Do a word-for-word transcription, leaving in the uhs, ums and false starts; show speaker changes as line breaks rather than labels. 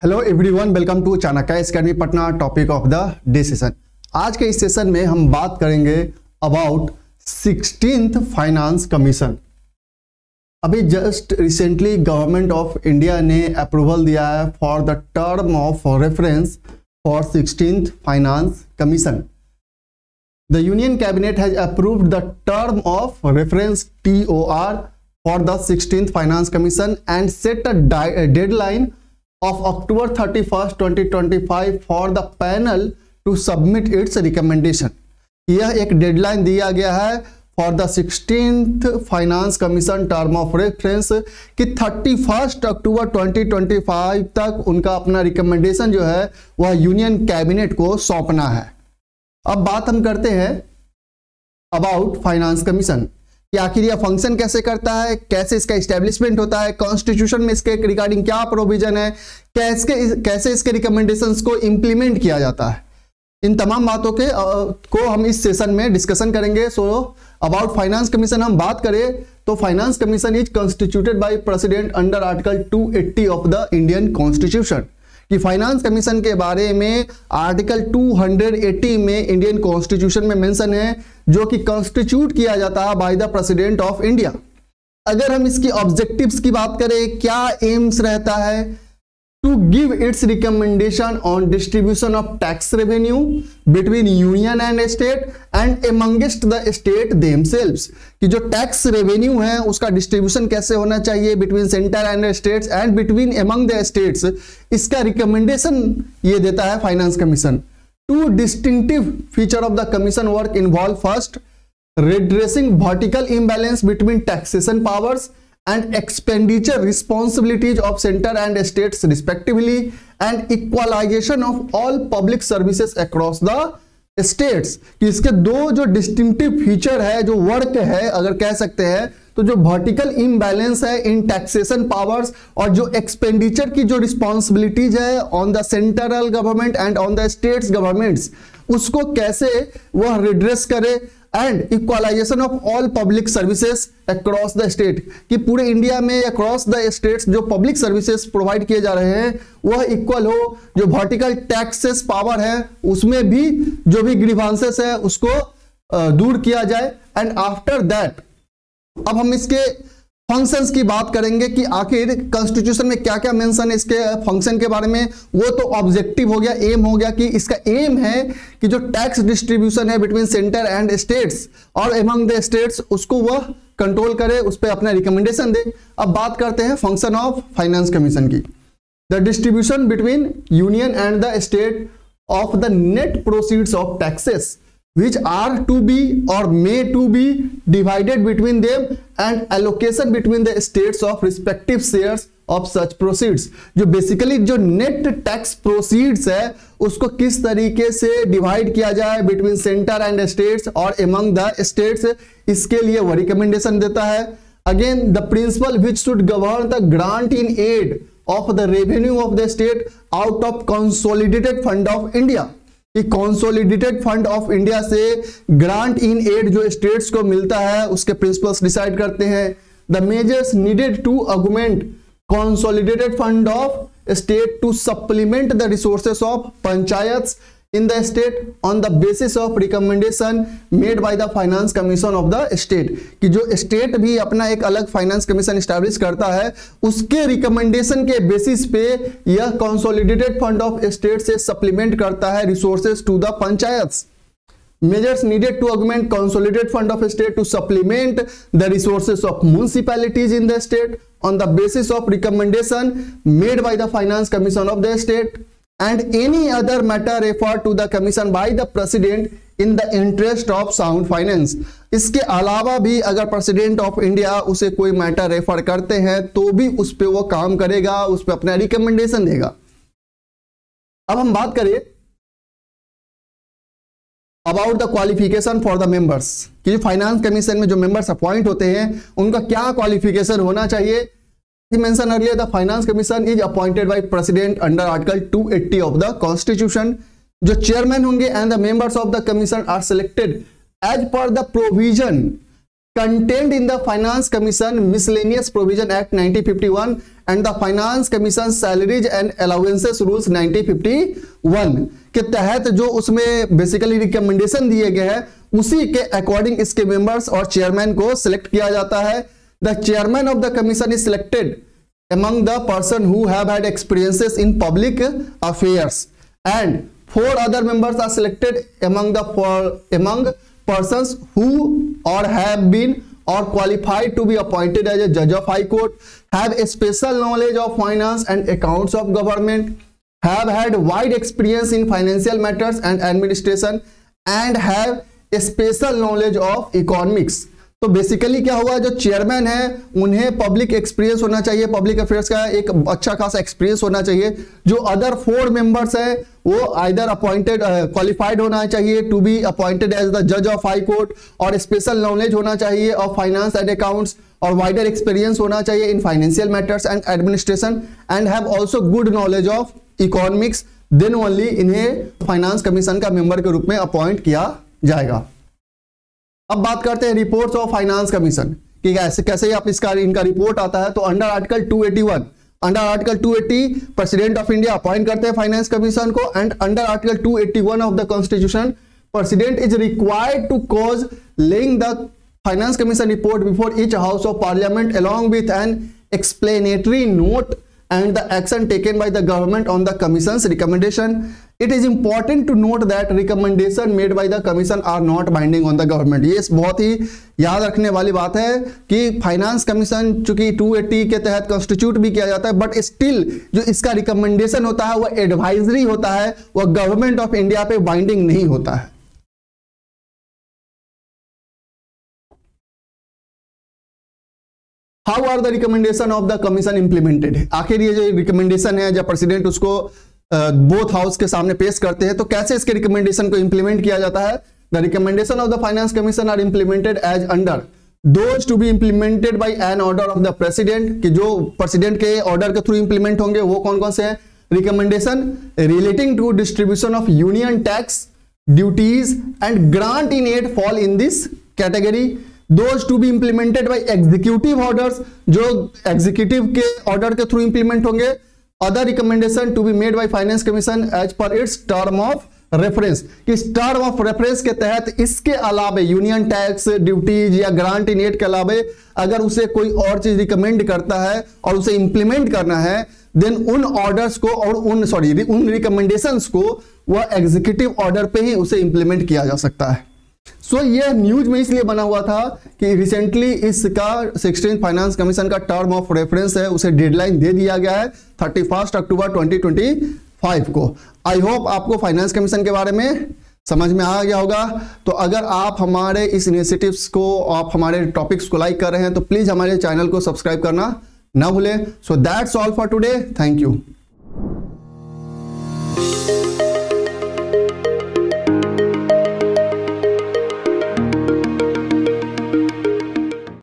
Hello everyone, welcome to Chanakya academy Patna. Topic of the day session. आज के इस session में हम बात करेंगे अबाउट सिक्सटीन्थ फाइनेंस कमीशन। अभी just recently government of India ने अप्रूवल दिया है for the term of reference for sixteenth finance commission. The union cabinet has approved the term of reference T O R for the sixteenth finance commission and set a deadline of October thirty-first, twenty twenty-five for the panel to submit its recommendation। यह एक deadline दिया गया है for the sixteenth finance commission term of reference कि thirty first October twenty twenty five तक उनका अपना recommendation जो है वह यूनियन कैबिनेट को सौंपना है। अब बात हम करते हैं अबाउट फाइनेंस कमीशन कि आखिर यह फंक्शन कैसे करता है, कैसे इसका एस्टेब्लिशमेंट होता है, कॉन्स्टिट्यूशन में इसके रिगार्डिंग क्या प्रोविजन है, कैसे कैसे इसके रिकमेंडेशंस को इंप्लीमेंट किया जाता है। इन तमाम बातों के आ, को हम इस सेशन में डिस्कशन करेंगे। सो अबाउट फाइनेंस कमीशन हम बात करें तो finance commission is constituted by president under article two eighty of the Indian constitution. कि फाइनेंस कमीशन के बारे में आर्टिकल टू एट्टी में इंडियन कॉन्स्टिट्यूशन में मेंशन है, जो कि कॉन्स्टिट्यूट किया जाता है by the president of India. अगर हम इसकी ऑब्जेक्टिव्स की बात करें, क्या एम्स रहता है, to give its recommendation on distribution of tax revenue between union and state and amongst the state themselves. कि जो टैक्स रेवेन्यू है उसका डिस्ट्रीब्यूशन कैसे होना चाहिए between centre and states and between among the states, इसका रिकमेंडेशन ये देता है finance commission. Two distinctive feature of the commission work involve first redressing vertical imbalance between taxation powers and expenditure responsibilities of center and states respectively and equalization of all public services across the states। कि इसके दो जो distinctive feature है, जो work है अगर कह सकते हैं, तो जो वर्टिकल इम्बैलेंस है इन टैक्सेशन पावर्स और जो एक्सपेंडिचर की जो रिस्पॉन्सिबिलिटीज है on the central government and on the states governments, उसको कैसे वह रिड्रेस करे and equalisation of all public services across the state. कि पूरे इंडिया में अक्रॉस द स्टेट्स जो पब्लिक सर्विसेज प्रोवाइड किए जा रहे हैं वह इक्वल हो। जो वर्टिकल टैक्सेस पावर है उसमें भी जो भी ग्रीवांसेस है उसको दूर किया जाए। एंड आफ्टर दैट अब हम इसके फंक्शंस की बात करेंगे कि आखिर कॉन्स्टिट्यूशन में क्या क्या मेंशन है इसके फंक्शन के बारे में। वो तो ऑब्जेक्टिव हो गया, एम हो गया कि इसका एम है कि जो टैक्स डिस्ट्रीब्यूशन है बिटवीन सेंटर एंड स्टेट्स और एमंग द स्टेट्स उसको वह कंट्रोल करे, उस पर अपना रिकमेंडेशन दे। अब बात करते हैं फंक्शन ऑफ फाइनेंस कमीशन की। The distribution between union and the state of the net proceeds of taxes which are to be or may to be divided between them and allocation between the states of respective shares of such proceeds। जो basically जो net tax proceeds है उसको किस तरीके से divide किया जाए between centre and states और एमंग द स्टेट्स, इसके लिए वो रिकमेंडेशन देता है। Again the principle which should govern the grant in aid of the revenue of the state out of consolidated fund of India. Consolidated fund of India से grant in aid जो states को मिलता है उसके principles decide करते हैं। The measures needed to augment consolidated fund of state to supplement the resources of panchayats in the state on the basis of recommendation made by the finance commission of the state। कि जो state भी अपना एक अलग finance commission establish करता है उसके recommendation के बेसिस पे यह कंसोलिडेटेड फंड ऑफ स्टेट से सप्लीमेंट करता है resources to the panchayats. Measures needed to augment consolidated fund of state to supplement the resources of municipalities in the state on the basis of recommendation made by the finance commission of the state and any other matter referred to the commission by the president in the interest of sound finance। इसके अलावा भी अगर president of India उसे कोई matter refer करते हैं तो भी उस पर वो काम करेगा, उस पर अपना रिकमेंडेशन देगा। अब हम बात करें about the qualification for the members कि जो फाइनेंस कमीशन में जो मेंबर्स अपॉइंट होते हैं उनका क्या क्वालिफिकेशन होना चाहिए। Mentioned earlier, the finance commission is appointed by president under article two eighty of the constitution। जो चेयरमैन होंगे and the members of the commission are selected as per the provision contained in the finance commission miscellaneous provision act nineteen fifty-one and the finance commission salaries and allowances rules nineteen fifty one के तहत जो उसमें basically recommendation दिए गए हैं उसी के according इसके मेंबर्स और चेयरमैन को सिलेक्ट किया जाता है। The chairman of the commission is selected among the person who have had experiences in public affairs and four other members are selected among the four among persons who or have been or qualified to be appointed as a judge of high court, have a special knowledge of finance and accounts of government, have had wide experience in financial matters and administration and have a special knowledge of economics। तो basically क्या हुआ, जो chairman है उन्हें public experience होना चाहिए, public affairs का एक अच्छा खासा एक्सपीरियंस होना चाहिए। जो अदर फोर मेंबर्स है वो आइदर अपॉइंटेड क्वालिफाइड होना चाहिए to be appointed as the जज ऑफ हाई कोर्ट, और स्पेशल नॉलेज होना चाहिए ऑफ फाइनेंस एंड अकाउंट्स, और वाइडर एक्सपीरियंस होना चाहिए in financial matters and administration, and have also good knowledge of economics. Then only इन्हें फाइनेंस कमीशन का member के रूप में अपॉइंट किया जाएगा। अब बात करते हैं रिपोर्ट्स ऑफ फाइनेंस कमीशन कि कैसे कैसे आप इसका इनका रिपोर्ट आता है। तो under article two eighty one, under article two eighty president of India appoint करते हैं फाइनेंस कमीशन को, and under article two eighty one of the constitution president is required to cause laying the finance commission report before each house of parliament along with an explanatory note and the action taken by the government on the commission's recommendation. It is important to note that recommendation made by the commission are not binding on the government। ये बहुत ही याद रखने वाली बात है कि finance commission चूंकि two eighty के तहत कॉन्स्टिट्यूट भी किया जाता है, बट स्टिल जो इसका रिकमेंडेशन होता है वह एडवाइजरी होता है, वह गवर्नमेंट ऑफ इंडिया पे बाइंडिंग नहीं होता है। How are the recommendation of the commission implemented. आखिर ये जो रिकमेंडेशन है जब प्रेसिडेंट उसको बोथ uh, हाउस के सामने पेश करते हैं तो कैसे इसके रिकमेंडेशन को इंप्लीमेंट किया जाता है। The recommendation of the finance commission are implemented as under those to be implemented by an order of the president, कि जो प्रेसिडेंट के ऑर्डर के थ्रू इंप्लीमेंट होंगे वो कौन कौन से हैं। Recommendation relating to distribution of union tax, duties and grant in aid fall in this category. Those to be implemented by executive orders, जो एग्जीक्यूटिव के ऑर्डर के थ्रू इंप्लीमेंट होंगे। Other recommendation to be made by finance commission as per its term of reference, कि term of reference के तहत इसके अलावे union tax, duties या ग्रांट इन एड के अलावे अगर उसे कोई और चीज रिकमेंड करता है और उसे इंप्लीमेंट करना है, देन उन ऑर्डर्स को और उन सॉरी उन रिकमेंडेशंस को वह एग्जीक्यूटिव ऑर्डर पे ही उसे इंप्लीमेंट किया जा सकता है। सो so, ये न्यूज में इसलिए बना हुआ था कि रिसेंटली इसका सिक्सटीन फाइनेंस कमीशन का टर्म ऑफ रेफरेंस है उसे डेडलाइन दे दिया गया है thirty first October twenty twenty five को। आई होप आपको फाइनेंस कमीशन के बारे में समझ में आ गया होगा। तो अगर आप हमारे इस इनिशिएटिव्स को, आप हमारे टॉपिक्स को लाइक कर रहे हैं तो प्लीज हमारे चैनल को सब्सक्राइब करना ना भूलें। So that's all for today, thank you.